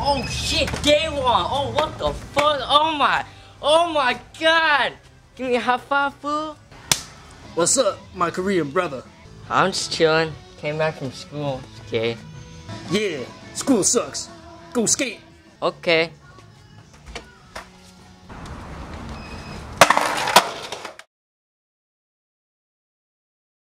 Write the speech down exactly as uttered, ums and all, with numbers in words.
Oh shit, deawon. Oh, what the fuck? Oh my, oh my god. Give me a high five, fool. What's up, my Korean brother? I'm just chilling. Came back from school. Okay. Yeah, school sucks. Go skate. Okay.